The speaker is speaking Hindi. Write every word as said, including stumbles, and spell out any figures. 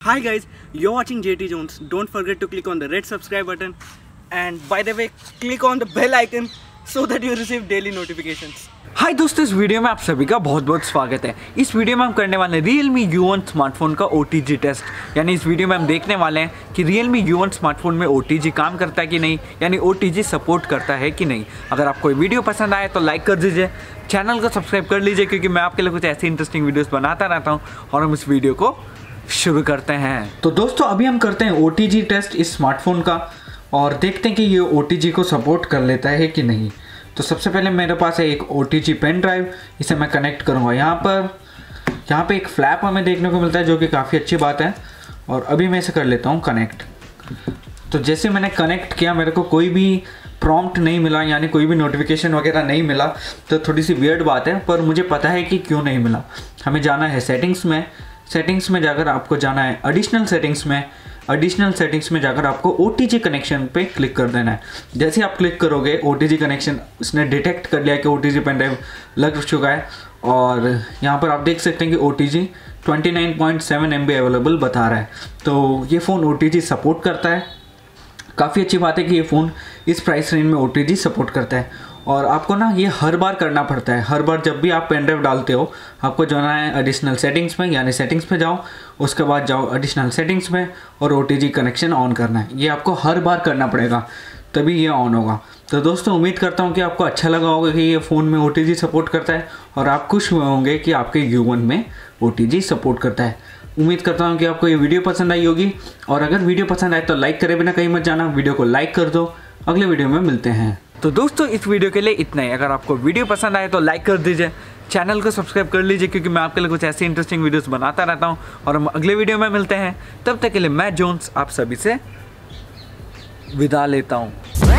Hi guys, you're watching J T Jones. Don't forget to click on the red subscribe button and by the way, click on the bell icon so that you receive daily notifications. हाय दोस्तों, इस वीडियो में आप सभी का बहुत बहुत स्वागत है। इस वीडियो में हम करने वाले हैं Realme यू वन स्मार्टफोन का ओ टी जी टेस्ट। यानी इस वीडियो में हम देखने वाले हैं कि Realme यू वन स्मार्टफोन में ओ टी जी काम करता है कि नहीं, यानी ओ टी जी सपोर्ट करता है कि नहीं। अगर आपको ये वीडियो पसंद आए तो लाइक कर दीजिए, चैनल को सब्सक्राइब कर लीजिए क्योंकि मैं आपके लिए कुछ ऐसी इंटरेस्टिंग वीडियोज़ बनाता रहता हूँ। और हम इस वीडियो को शुरू करते हैं। तो दोस्तों अभी हम करते हैं ओ टी जी टेस्ट इस स्मार्टफोन का और देखते हैं कि ये ओ टी जी को सपोर्ट कर लेता है कि नहीं। तो सबसे पहले मेरे पास है एक O T G pen drive, इसे मैं कनेक्ट करूँगा। यहाँ पर यहाँ पे एक फ्लैप हमें देखने को मिलता है जो कि काफ़ी अच्छी बात है। और अभी मैं इसे कर लेता हूँ कनेक्ट। तो जैसे मैंने कनेक्ट किया मेरे को कोई भी प्रॉम्प्ट नहीं मिला, यानी कोई भी नोटिफिकेशन वगैरह नहीं मिला। तो थोड़ी सी वियर्ड बात है, पर मुझे पता है कि क्यों नहीं मिला। हमें जाना है सेटिंग्स में। सेटिंग्स में जाकर आपको जाना है एडिशनल सेटिंग्स में। एडिशनल सेटिंग्स में जाकर आपको ओ टी जी कनेक्शन पे क्लिक कर देना है। जैसे आप क्लिक करोगे ओ टी जी कनेक्शन उसने डिटेक्ट कर लिया कि O T G pen drive लग चुका है। और यहाँ पर आप देख सकते हैं कि O T G twenty nine point seven M B available बता रहा है। तो ये phone O T G support करता है। काफ़ी अच्छी बात है कि ये फ़ोन इस प्राइस रेंज में ओ टी जी सपोर्ट करता है। और आपको ना ये हर बार करना पड़ता है। हर बार जब भी आप पेन ड्राइव डालते हो आपको जाना है एडिशनल सेटिंग्स में, यानी सेटिंग्स पे जाओ, उसके बाद जाओ एडिशनल सेटिंग्स में और O T G connection on करना है। ये आपको हर बार करना पड़ेगा तभी ये ऑन होगा। तो दोस्तों उम्मीद करता हूँ कि आपको अच्छा लगा होगा कि ये फ़ोन में ओ टी जी सपोर्ट करता है और आप खुश हुए होंगे कि आपके यू वन में ओ टी जी सपोर्ट करता है। उम्मीद करता हूँ कि आपको ये वीडियो पसंद आई होगी। और अगर वीडियो पसंद आए तो लाइक करे बिना कहीं मत जाना, वीडियो को लाइक कर दो। अगले वीडियो में मिलते हैं। तो दोस्तों इस वीडियो के लिए इतना ही। अगर आपको वीडियो पसंद आए तो लाइक कर दीजिए, चैनल को सब्सक्राइब कर लीजिए क्योंकि मैं आपके लिए कुछ ऐसी इंटरेस्टिंग वीडियोस बनाता रहता हूं। और हम अगले वीडियो में मिलते हैं। तब तक के लिए मैं जोन्स आप सभी से विदा लेता हूं।